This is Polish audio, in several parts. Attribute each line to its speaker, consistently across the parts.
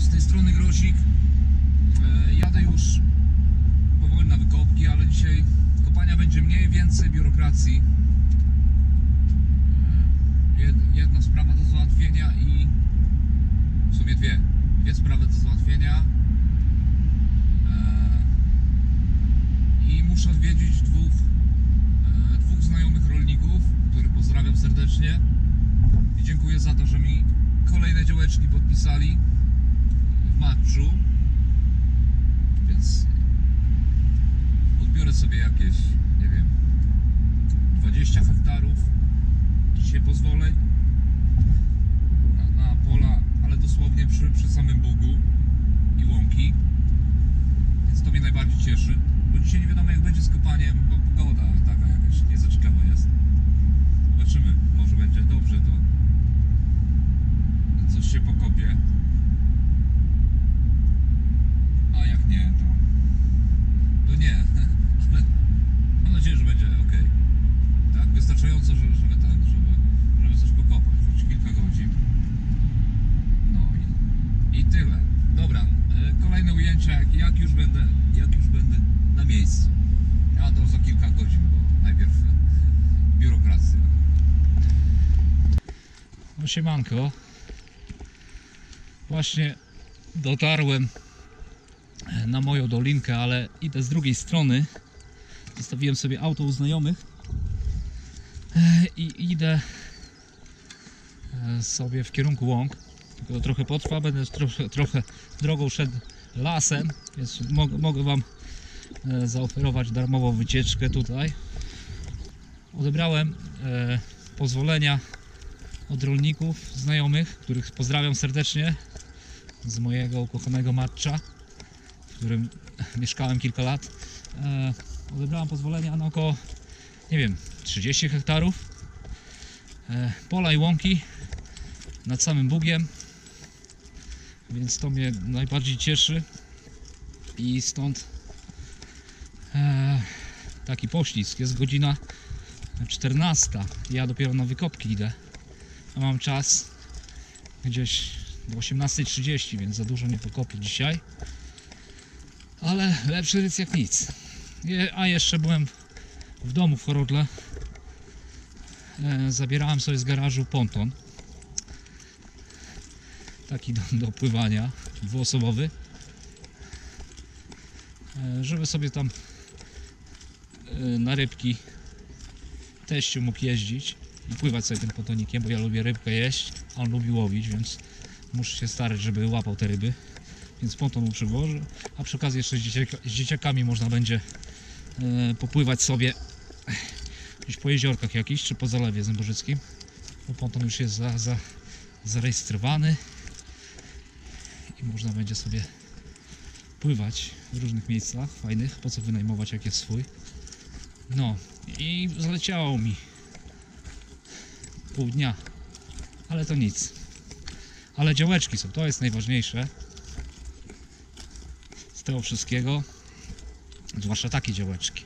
Speaker 1: z tej strony Grosik. Jadę już powoli na wykopki, ale dzisiaj kopania będzie mniej, więcej biurokracji. Jedna sprawa do załatwienia i w sumie dwie sprawy do załatwienia. I muszę odwiedzić dwóch znajomych rolników, których pozdrawiam serdecznie i dziękuję za to, że mi kolejne działeczki podpisali w matczu, więc odbiorę sobie jakieś, nie wiem, 20 hektarów dzisiaj pozwolę na pola, ale dosłownie przy samym Bugu i łąki, więc to mnie najbardziej cieszy, bo dzisiaj nie wiadomo jak będzie z kopaniem, bo pogoda taka jakaś nie za ciekawa jest. Zobaczymy, może będzie dobrze, to coś się pokopie, a jak nie, to nie, ale mam nadzieję, że będzie ok. Tak, wystarczająco, żeby coś pokopać, choć kilka godzin. No i tyle. Dobra, kolejne ujęcia, jak już będę na miejscu. A to za kilka godzin, bo najpierw biurokracja. No siemanko. Właśnie dotarłem na moją dolinkę, ale idę z drugiej strony. Zostawiłem sobie auto u znajomych i idę sobie w kierunku łąk. Tylko to trochę potrwa, będę trochę drogą szedł lasem, więc mogę Wam zaoferować darmową wycieczkę tutaj. Odebrałem pozwolenia od rolników, znajomych, których pozdrawiam serdecznie, z mojego ukochanego matcza, w którym mieszkałem kilka lat. Odebrałem pozwolenia na około, nie wiem, 30 hektarów pola i łąki nad samym Bugiem, więc to mnie najbardziej cieszy i stąd taki poślizg. Jest godzina 14, ja dopiero na wykopki idę, a mam czas gdzieś do 18:30, więc za dużo nie pokopię dzisiaj, ale lepszy ryc jak nic. A jeszcze byłem w domu w Horodle, zabierałem sobie z garażu ponton taki do pływania, dwuosobowy, żeby sobie tam na rybki teściu mógł jeździć i pływać sobie tym pontonikiem, bo ja lubię rybkę jeść, a on lubi łowić, więc muszę się starać, żeby łapał te ryby, więc ponton mu przywożę, a przy okazji jeszcze z dzieciakami można będzie popływać sobie gdzieś po jeziorkach jakichś, czy po zalewie zębożyckim, bo ponton już jest zarejestrowany i można będzie sobie pływać w różnych miejscach fajnych, po co wynajmować jak jest swój. No i zleciało mi pół dnia, ale to nic. Ale działeczki są, to jest najważniejsze z tego wszystkiego, zwłaszcza takie działeczki,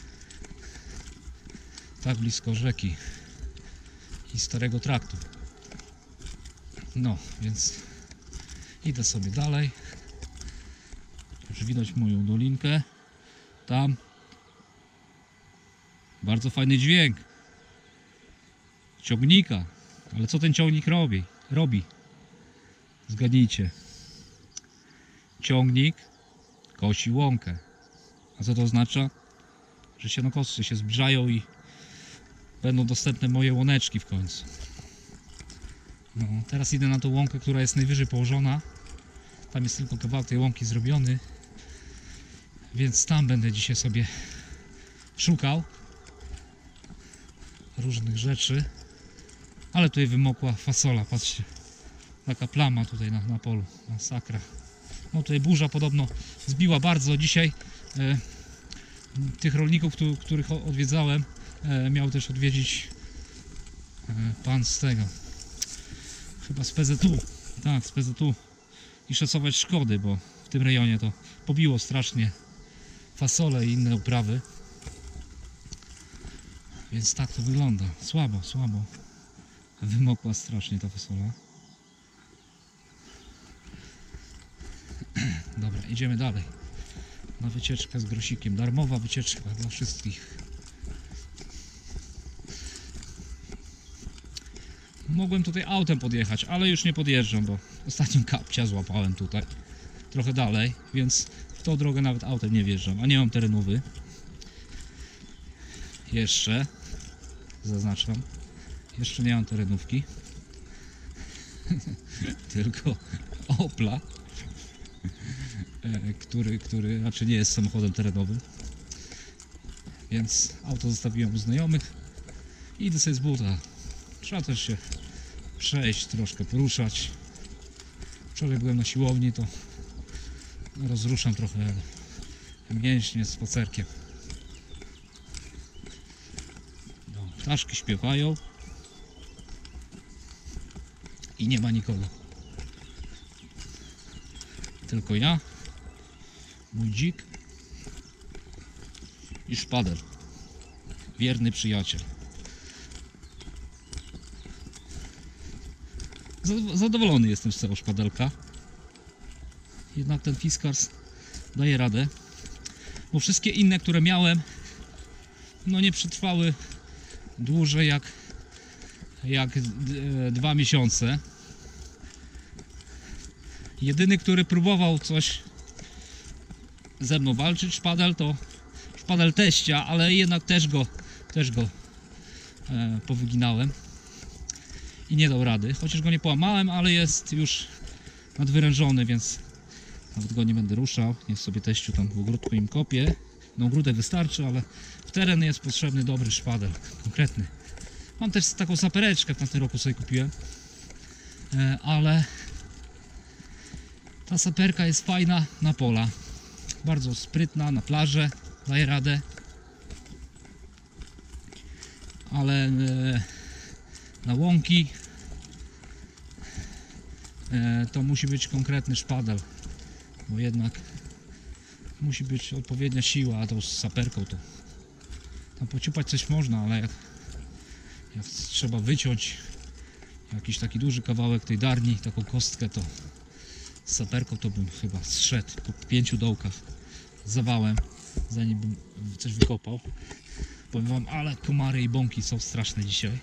Speaker 1: tak blisko rzeki i starego traktu. No, więc idę sobie dalej. Już widać moją dolinkę. Tam bardzo fajny dźwięk ciągnika. Ale co ten ciągnik robi? Zgadnijcie. Ciągnik kosi łąkę. A co to oznacza? Że sianokosy się zbliżają i będą dostępne moje łoneczki w końcu. No, teraz idę na tą łąkę, która jest najwyżej położona. Tam jest tylko kawałek tej łąki zrobiony, więc tam będę dzisiaj sobie szukał różnych rzeczy. Ale tutaj wymokła fasola, patrzcie, taka plama tutaj na polu, masakra. No tutaj burza podobno zbiła bardzo dzisiaj. Tych rolników, których odwiedzałem, miał też odwiedzić pan z tego, chyba z PZU, tak, z PZU, i szacować szkody, bo w tym rejonie to pobiło strasznie fasole i inne uprawy, więc tak to wygląda, słabo, wymokła strasznie ta fasola. Dobra, idziemy dalej. Na wycieczkę z Grosikiem. Darmowa wycieczka dla wszystkich. Mogłem tutaj autem podjechać, ale już nie podjeżdżam, bo ostatnio kapcia złapałem tutaj. Trochę dalej, więc w tą drogę nawet autem nie wjeżdżam, a nie mam terenowy. Jeszcze, zaznaczam, jeszcze nie mam terenówki. Tylko Opla, który raczej nie jest samochodem terenowym. Więc auto zostawiłem u znajomych i idę sobie z buta. Trzeba też się przejść, troszkę poruszać. Wczoraj byłem na siłowni, to rozruszam trochę mięśnie spacerkiem. No, ptaszki śpiewają i nie ma nikogo. Tylko ja, mój dzik i szpadel. Wierny przyjaciel. Zadowolony jestem z tego szpadelka. Jednak ten Fiskars daje radę. Bo wszystkie inne, które miałem, no nie przetrwały dłużej jak 2 miesiące. Jedyny, który próbował coś ze mną walczyć, szpadel, to szpadel teścia, ale jednak też go powyginałem i nie dał rady, chociaż go nie połamałem, ale jest już nadwyrężony, więc nawet go nie będę ruszał. Niech sobie teściu tam w ogródku im kopie. No ogródek wystarczy, ale w teren jest potrzebny dobry szpadel, konkretny. Mam też taką sapereczkę, w tamtym roku sobie kupiłem, ale ta saperka jest fajna na pola, bardzo sprytna, na plażę daje radę, ale na łąki to musi być konkretny szpadel, bo jednak musi być odpowiednia siła, a to z saperką to tam pociupać coś można, ale jak trzeba wyciąć jakiś taki duży kawałek tej darni, taką kostkę, to z saperką to bym chyba zszedł po 5 dołkach zawałem, zanim bym coś wykopał. Powiem wam, ale komary i bąki są straszne dzisiaj.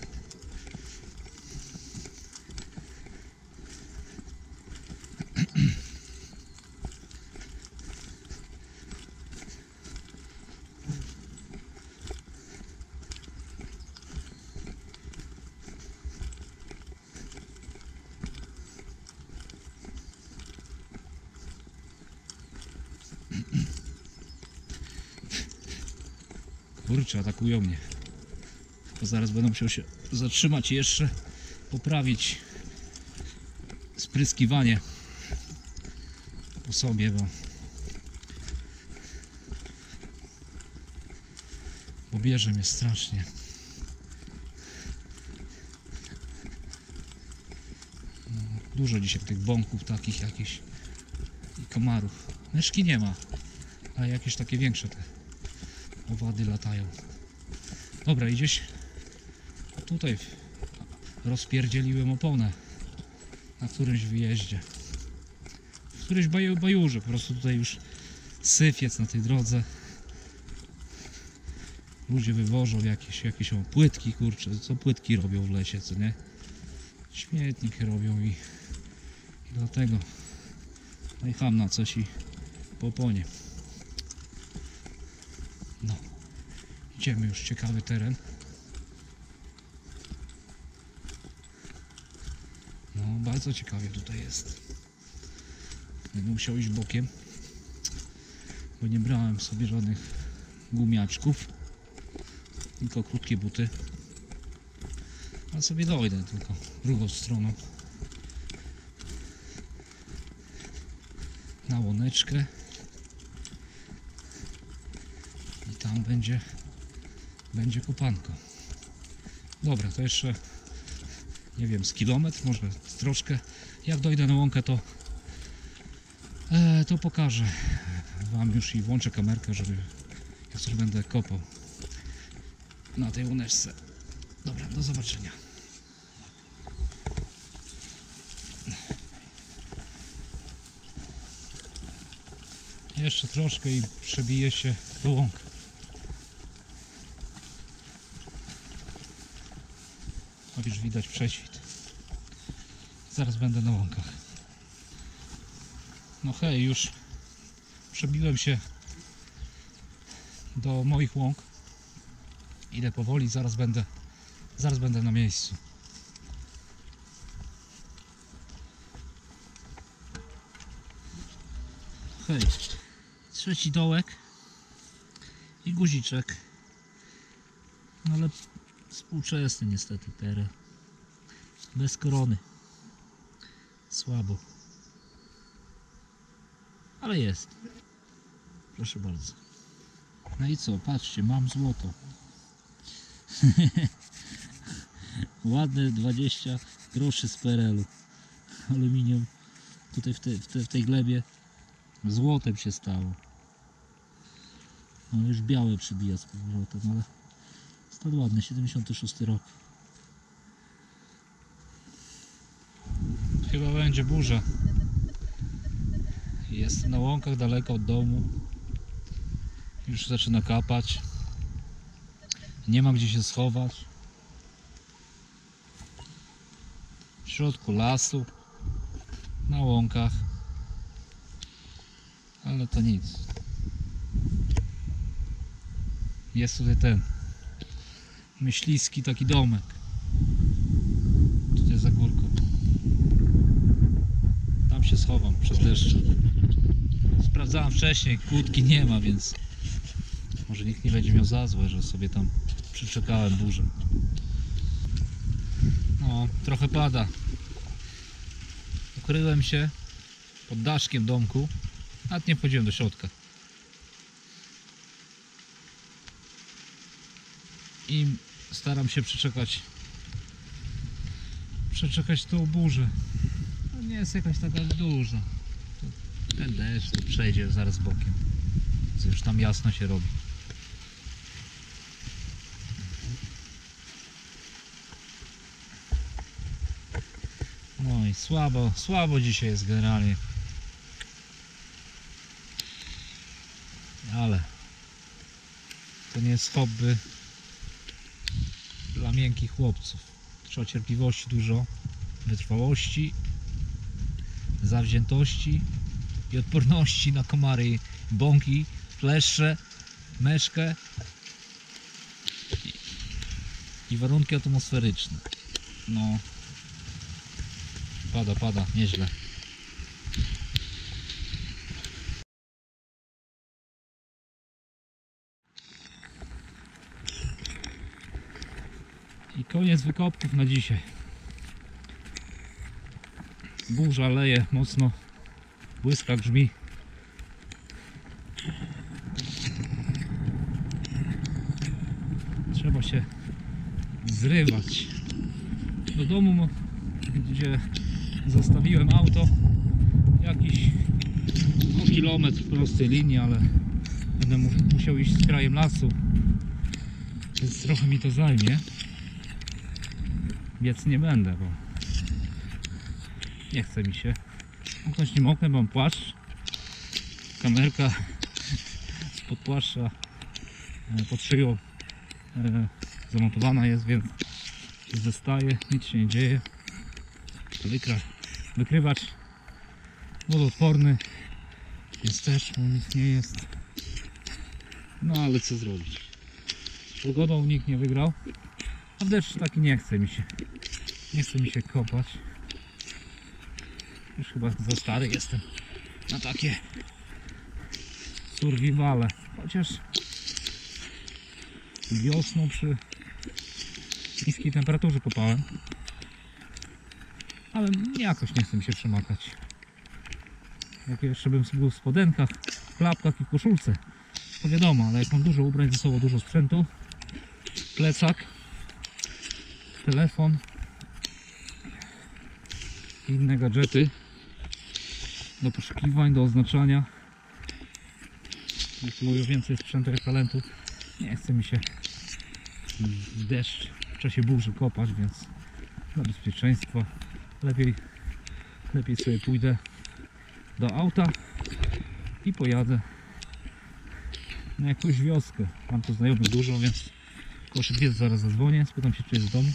Speaker 1: Kurczę, atakują mnie. To zaraz będę musiał się zatrzymać i jeszcze poprawić spryskiwanie po sobie, bo bierze mnie strasznie. No, dużo dzisiaj tych bąków takich jakichś i komarów. Myszki nie ma, a jakieś takie większe te owady latają. Dobra, i gdzieś tutaj rozpierdzieliłem oponę na którymś wyjeździe, w którymś bajurze. Po prostu tutaj już syf jest na tej drodze. Ludzie wywożą jakieś płytki, kurczę, co płytki robią w lesie, co nie? Śmietnik robią i dlatego najechałem na coś i po oponie. No, idziemy już, ciekawy teren. No, bardzo ciekawie tutaj jest. Będę musiał iść bokiem, bo nie brałem sobie żadnych gumiaczków, tylko krótkie buty. Ale sobie dojdę tylko drugą stroną na łączkę i tam będzie kopanko. Dobra, to jeszcze nie wiem, z kilometr, może troszkę. Jak dojdę na łąkę, to pokażę wam już i włączę kamerkę, żeby jak coś będę kopał na tej łączce. Dobra, do zobaczenia. Jeszcze troszkę i przebije się do łąk. O, już widać prześwit. Zaraz będę na łąkach. No hej, już przebiłem się do moich łąk. Idę powoli, zaraz będę na miejscu. Hej, trzeci dołek i guziczek. No ale współczesny niestety teren. Bez korony. Słabo. Ale jest. Proszę bardzo. No i co, patrzcie, mam złoto. Ładne 20 groszy z PRL-u. Aluminium. Tutaj w tej glebie złotem się stało. No już białe przybija z powrotem, ale stan ładny, 76 rok. Chyba będzie burza. Jestem na łąkach daleko od domu. Już zaczyna kapać. Nie ma gdzie się schować. W środku lasu. Na łąkach. Ale to nic. Jest tutaj ten myśliwski taki domek. Tutaj za górką. Tam się schowam przed deszczem. Sprawdzałem wcześniej, kłódki nie ma, więc może nikt nie będzie miał za złe, że sobie tam przyczekałem burzę. No, trochę pada. Ukryłem się pod daszkiem domku. Nawet nie wchodziłem do środka. I staram się przeczekać tą burzę. No nie jest jakaś taka duża. Ten deszcz to przejdzie zaraz bokiem. Już tam jasno się robi. No i słabo dzisiaj jest generalnie. Ale to nie jest hobby dla miękkich chłopców. Trzeba cierpliwości dużo, wytrwałości, zawziętości i odporności na komary, bąki, kleszcze, meszkę i warunki atmosferyczne. No, pada, nieźle. I koniec wykopków na dzisiaj. Burza leje mocno, błyska, grzmi. Trzeba się zrywać. Do domu, gdzie zostawiłem auto, jakiś kilometr prostej linii, ale będę musiał iść z krajem lasu, więc trochę mi to zajmie. Biec nie będę, bo nie chce mi się. Uknąć nie mogę, mam płaszcz. Kamerka spod płaszcza pod szyją zamontowana jest, więc się zestaje, nic się nie dzieje. Wykrywacz wodoodporny, więc też mu nic nie jest. No ale co zrobić? Z pogodą nikt nie wygrał. A w deszcz taki nie chce mi się kopać. Już chyba za stary jestem na takie survivale. Chociaż wiosną przy niskiej temperaturze kopałem. Ale jakoś nie chce mi się przemakać. Jak jeszcze bym był w spodenkach, w klapkach i w koszulce, to wiadomo, ale jak mam dużo ubrań ze sobą, dużo sprzętu, plecak, telefon i inne gadżety do poszukiwań, do oznaczania. Jak mówię, więcej sprzętu jak talentu. Nie chce mi się w deszcz w czasie burzy kopać, więc dla bezpieczeństwa lepiej sobie pójdę do auta i pojadę na jakąś wioskę. Mam tu znajomych dużo, więc koszy dwie zaraz zadzwonię, spytam się, czy jest w domu.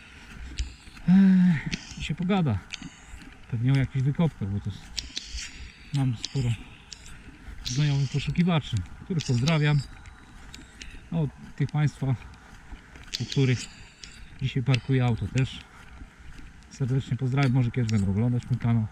Speaker 1: I się pogada. Pewnie o jakichś wykopkach, bo to jest... Mam sporo znajomych poszukiwaczy, których pozdrawiam. No, tych Państwa, u których dzisiaj parkuję auto, też serdecznie pozdrawiam. Może kiedyś będą oglądać mój kanał.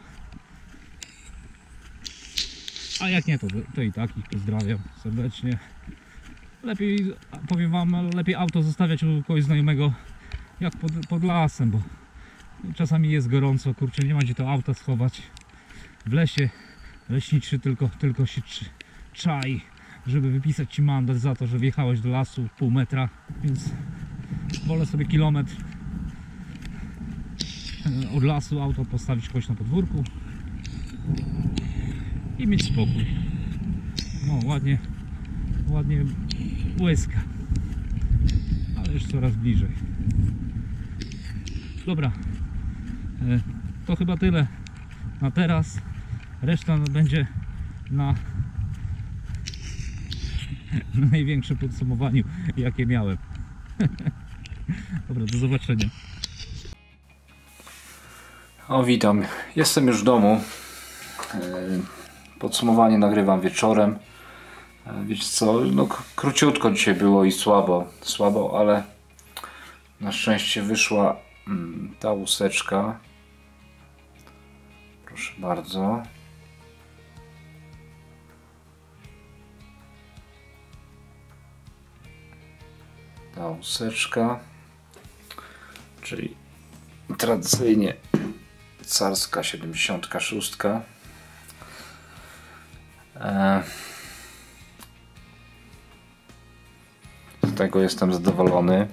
Speaker 1: A jak nie, to i tak ich pozdrawiam serdecznie. Lepiej, powiem Wam, lepiej auto zostawiać u kogoś znajomego jak pod lasem, bo czasami jest gorąco, kurczę, nie ma gdzie to auta schować. W lesie leśniczy tylko się czai, żeby wypisać Ci mandat za to, że wjechałeś do lasu pół metra, więc wolę sobie kilometr od lasu auto postawić kogoś na podwórku i mieć spokój. No ładnie błyska, ale już coraz bliżej. Dobra, to chyba tyle na teraz. Reszta będzie na największym podsumowaniu, jakie miałem. Dobra, do zobaczenia.
Speaker 2: O, witam. Jestem już w domu. Podsumowanie nagrywam wieczorem. Wiecie co, no króciutko dzisiaj było i słabo, ale na szczęście wyszła ta łuseczka. Proszę bardzo. Ta łuseczka, czyli tradycyjnie carska 76. Z tego jestem zadowolony.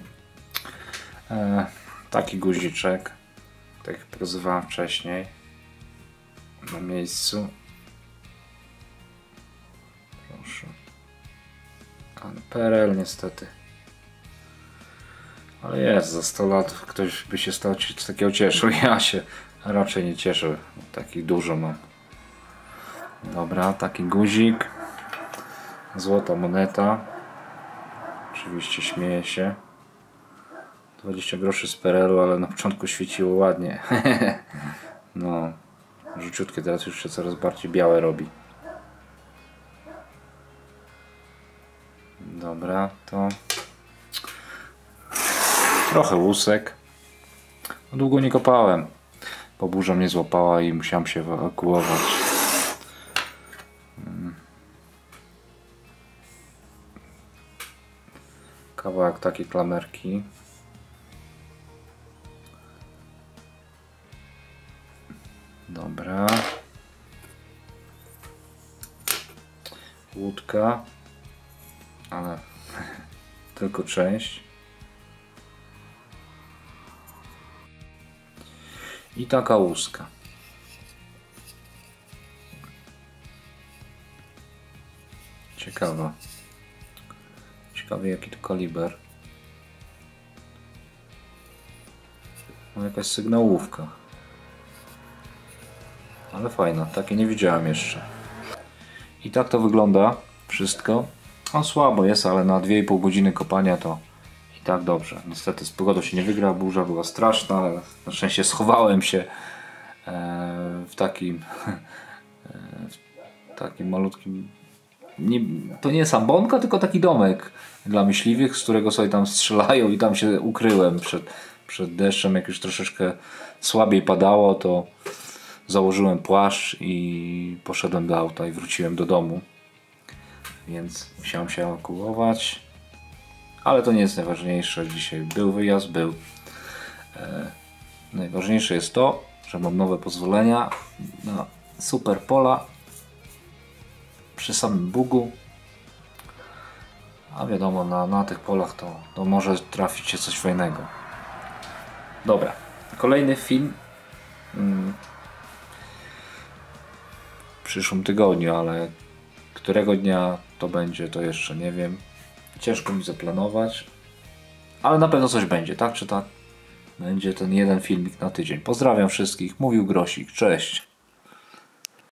Speaker 2: Taki guziczek, tak jak pokazywałem wcześniej, na miejscu. Proszę. Ale PRL niestety. Ale jest, za 100 lat ktoś by się z takiego cieszył. Ja się raczej nie cieszę. Takich dużo mam. Dobra, taki guzik. Złota moneta. Oczywiście śmieję się. 20 groszy z PRL-u, ale na początku świeciło ładnie. No, rzuciutkie, teraz już się coraz bardziej białe robi. Dobra, to trochę łusek. No, długo nie kopałem, bo burza mnie złapała i musiałem się ewakuować. Kawałek takiej klamerki. Dobra. Łódka, ale tylko część. I taka łuska. Ciekawa. Ciekawy jaki to kaliber. No jakaś sygnałówka. Ale fajna, takie nie widziałem jeszcze. I tak to wygląda wszystko. On słabo jest, ale na 2,5 godziny kopania to i tak dobrze. Niestety z pogodą się nie wygra, burza była straszna, ale na szczęście schowałem się w takim malutkim... to nie sambonka, tylko taki domek dla myśliwych, z którego sobie tam strzelają i tam się ukryłem przed deszczem. Jak już troszeczkę słabiej padało, to założyłem płaszcz i poszedłem do auta i wróciłem do domu. Więc musiałem się ewakuować. Ale to nie jest najważniejsze. Dzisiaj był wyjazd, najważniejsze jest to, że mam nowe pozwolenia na super pola przy samym Bugu. A wiadomo, na tych polach to może trafić się coś fajnego. Dobra, kolejny film w przyszłym tygodniu, ale którego dnia to będzie, to jeszcze nie wiem. Ciężko mi zaplanować, ale na pewno coś będzie, tak czy tak? Będzie ten jeden filmik na tydzień. Pozdrawiam wszystkich, mówił Grosik, cześć.